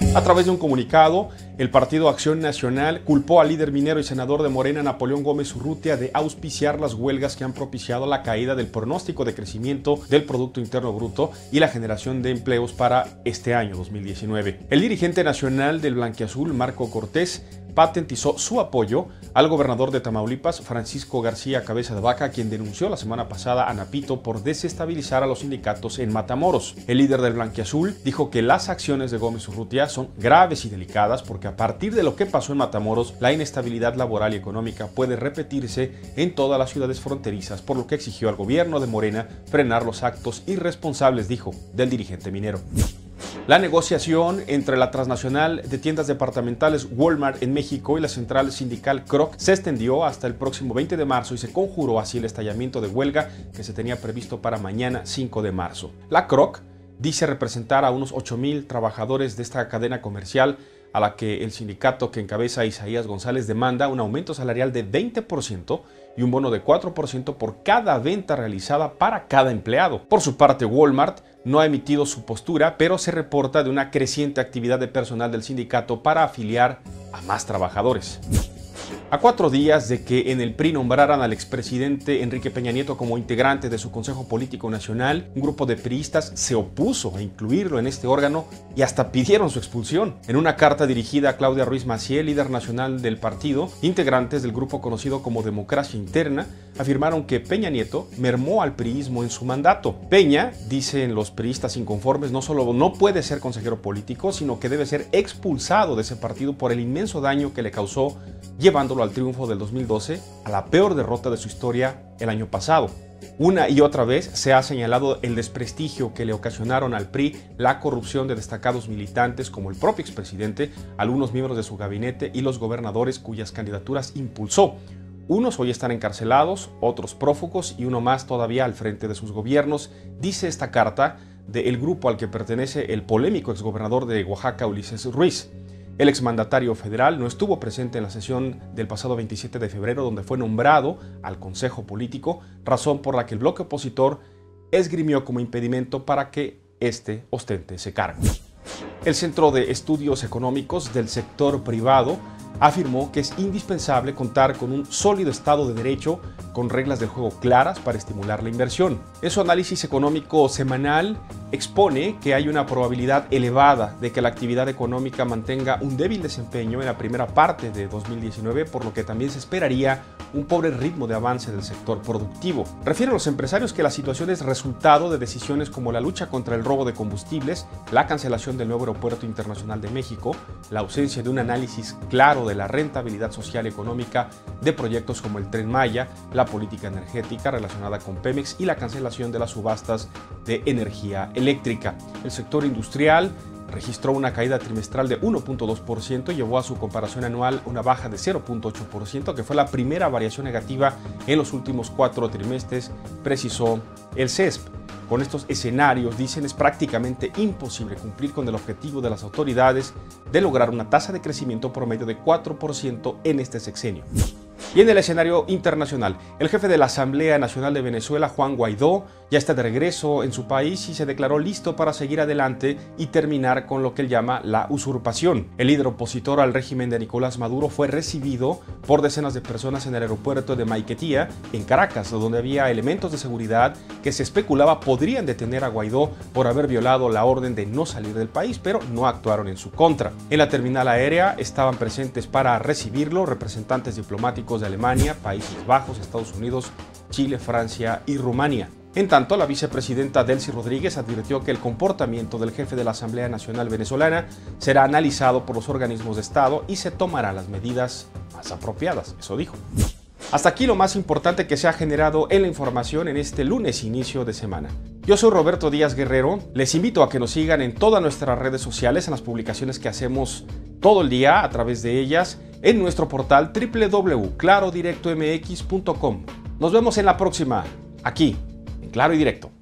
A través de un comunicado, el Partido Acción Nacional culpó al líder minero y senador de Morena, Napoleón Gómez Urrutia, de auspiciar las huelgas que han propiciado la caída del pronóstico de crecimiento del Producto Interno Bruto y la generación de empleos para este año 2019. El dirigente nacional del Blanquiazul, Marco Cortés, patentizó su apoyo al gobernador de Tamaulipas, Francisco García Cabeza de Vaca, quien denunció la semana pasada a Napito por desestabilizar a los sindicatos en Matamoros. El líder del Blanquiazul dijo que las acciones de Gómez Urrutia son graves y delicadas porque a partir de lo que pasó en Matamoros, la inestabilidad laboral y económica puede repetirse en todas las ciudades fronterizas, por lo que exigió al gobierno de Morena frenar los actos irresponsables, dijo, del dirigente minero. La negociación entre la transnacional de tiendas departamentales Walmart en México y la central sindical Kroc se extendió hasta el próximo 20 de marzo y se conjuró así el estallamiento de huelga que se tenía previsto para mañana 5 de marzo. La Kroc dice representar a unos 8,000 trabajadores de esta cadena comercial, a la que el sindicato que encabeza Isaías González demanda un aumento salarial de 20% y un bono de 4% por cada venta realizada para cada empleado. Por su parte, Walmart no ha emitido su postura, pero se reporta de una creciente actividad de personal del sindicato para afiliar a más trabajadores. A 4 días de que en el PRI nombraran al expresidente Enrique Peña Nieto como integrante de su Consejo Político Nacional, un grupo de priistas se opuso a incluirlo en este órgano y hasta pidieron su expulsión. En una carta dirigida a Claudia Ruiz Massieu, líder nacional del partido, integrantes del grupo conocido como Democracia Interna afirmaron que Peña Nieto mermó al priismo en su mandato. Peña, dicen los priistas inconformes, no solo no puede ser consejero político, sino que debe ser expulsado de ese partido por el inmenso daño que le causó, llevándolo al triunfo del 2012, a la peor derrota de su historia el año pasado. Una y otra vez se ha señalado el desprestigio que le ocasionaron al PRI la corrupción de destacados militantes como el propio expresidente, algunos miembros de su gabinete y los gobernadores cuyas candidaturas impulsó. Unos hoy están encarcelados, otros prófugos y uno más todavía al frente de sus gobiernos, dice esta carta del grupo al que pertenece el polémico exgobernador de Oaxaca, Ulises Ruiz. El exmandatario federal no estuvo presente en la sesión del pasado 27 de febrero, donde fue nombrado al Consejo Político, razón por la que el bloque opositor esgrimió como impedimento para que éste ostente ese cargo. El Centro de Estudios Económicos del Sector Privado afirmó que es indispensable contar con un sólido Estado de Derecho con reglas del juego claras para estimular la inversión. En su análisis económico semanal expone que hay una probabilidad elevada de que la actividad económica mantenga un débil desempeño en la primera parte de 2019, por lo que también se esperaría un pobre ritmo de avance del sector productivo. Refieren los empresarios que la situación es resultado de decisiones como la lucha contra el robo de combustibles, la cancelación del nuevo Aeropuerto Internacional de México, la ausencia de un análisis claro de la rentabilidad social y económica de proyectos como el Tren Maya, la política energética relacionada con Pemex y la cancelación de las subastas de energía eléctrica. El sector industrial registró una caída trimestral de 1.2% y llevó a su comparación anual una baja de 0.8%, que fue la primera variación negativa en los últimos 4 trimestres, precisó el CESP. Con estos escenarios, dicen, es prácticamente imposible cumplir con el objetivo de las autoridades de lograr una tasa de crecimiento promedio de 4% en este sexenio. Y en el escenario internacional, el jefe de la Asamblea Nacional de Venezuela, Juan Guaidó, ya está de regreso en su país y se declaró listo para seguir adelante y terminar con lo que él llama la usurpación. El líder opositor al régimen de Nicolás Maduro fue recibido por decenas de personas en el aeropuerto de Maiquetía, en Caracas, donde había elementos de seguridad que se especulaba podrían detener a Guaidó por haber violado la orden de no salir del país, pero no actuaron en su contra. En la terminal aérea estaban presentes para recibirlo representantes diplomáticos de Alemania, Países Bajos, Estados Unidos, Chile, Francia y Rumania. En tanto, la vicepresidenta Delcy Rodríguez advirtió que el comportamiento del jefe de la Asamblea Nacional Venezolana será analizado por los organismos de Estado y se tomarán las medidas más apropiadas, eso dijo. Hasta aquí lo más importante que se ha generado en la información en este lunes inicio de semana. Yo soy Roberto Díaz Guerrero, les invito a que nos sigan en todas nuestras redes sociales, en las publicaciones que hacemos todo el día a través de ellas, en nuestro portal www.clarodirectomx.com. Nos vemos en la próxima, aquí, en Claro y Directo.